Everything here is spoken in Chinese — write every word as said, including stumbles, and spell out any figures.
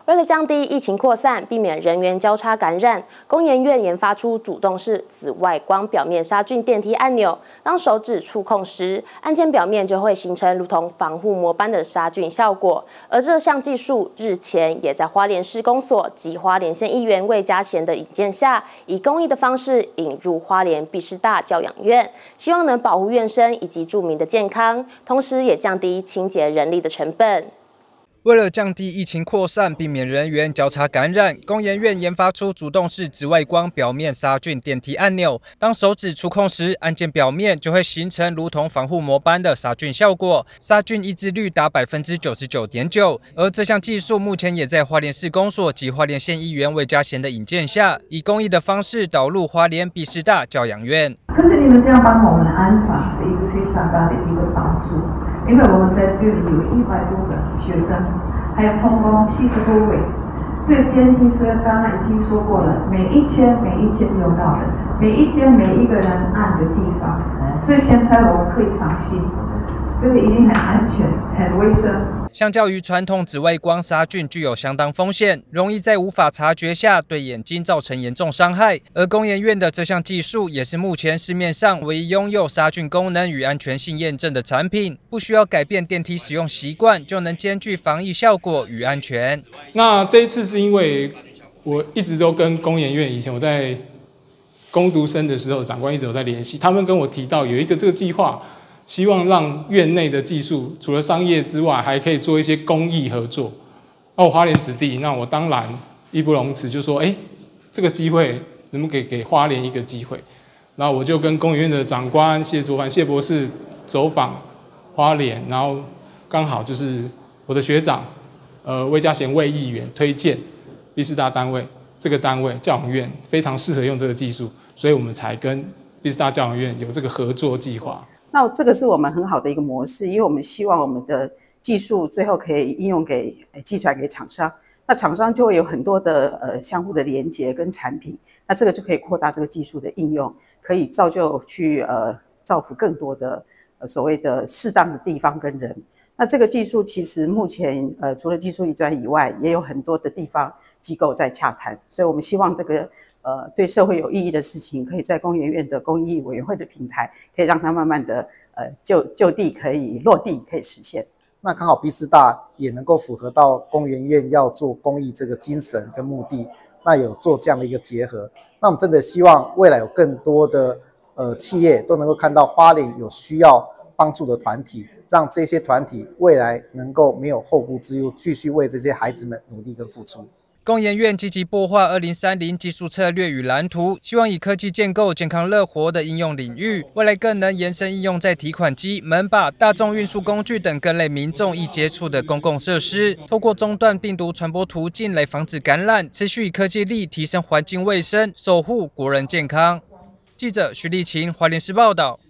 为了降低疫情扩散，避免人员交叉感染，工研院研发出主动式紫外光表面杀菌电梯按钮。当手指触控时，按键表面就会形成如同防护膜般的杀菌效果。而这项技术日前也在花莲市公所及花莲县议员魏家贤的引荐下，以公益的方式引入花莲毕师大教养院，希望能保护院生以及住民的健康，同时也降低清洁人力的成本。 为了降低疫情扩散，避免人员交叉感染，工研院研发出主动式紫外光表面杀菌电梯按钮。当手指触控时，按键表面就会形成如同防护膜般的杀菌效果，杀菌抑制率达百分之九十九点九。而这项技术目前也在花莲市公所及花莲县议员魏家贤的引荐下，以公益的方式导入花莲毕师大教养院。 可是你们这样帮我们的安全是一个非常大的一个帮助。 因为我们在这里有一百多个学生，还有同工七十多位，所以电梯是刚刚已经说过了，每一天每一天用到的，每一天每一个人按的地方，所以现在我们可以放心，这个一定很安全、很卫生。 相较于传统紫外光杀菌，具有相当风险，容易在无法察觉下对眼睛造成严重伤害。而工研院的这项技术，也是目前市面上唯一拥有杀菌功能与安全性验证的产品，不需要改变电梯使用习惯，就能兼具防疫效果与安全。 那这一次是因为我一直都跟工研院，以前我在攻读生的时候，长官一直有在联系，他们跟我提到有一个这个计划。 希望让院内的技术除了商业之外，还可以做一些公益合作。那我花莲子弟，那我当然义不容辞，就说：哎、欸，这个机会能不能给给花莲一个机会？然后我就跟工研院的长官谢卓凡谢博士走访花莲，然后刚好就是我的学长，呃魏家贤魏议员推荐毕师大单位这个单位教养院非常适合用这个技术，所以我们才跟毕师大教养院有这个合作计划。 那这个是我们很好的一个模式，因为我们希望我们的技术最后可以应用给寄传给厂商，那厂商就会有很多的呃相互的连结跟产品，那这个就可以扩大这个技术的应用，可以造就去呃造福更多的呃所谓的适当的地方跟人。那这个技术其实目前呃除了技术移转以外，也有很多的地方机构在洽谈，所以我们希望这个。 呃，对社会有意义的事情，可以在工研院的公益委员会的平台，可以让它慢慢的呃就就地可以落地，可以实现。 那刚好毕师大也能够符合到工研院要做公益这个精神跟目的，那有做这样的一个结合。那我们真的希望未来有更多的呃企业都能够看到花莲有需要帮助的团体，让这些团体未来能够没有后顾之忧，继续为这些孩子们努力跟付出。 工研院积极擘画二零三零技术策略与蓝图，希望以科技建构健康乐活的应用领域，未来更能延伸应用在提款机、门把、大众运输工具等各类民众易接触的公共设施，透过中断病毒传播途径来防止感染，持续以科技力提升环境卫生，守护国人健康。记者徐立琴，花莲市报道。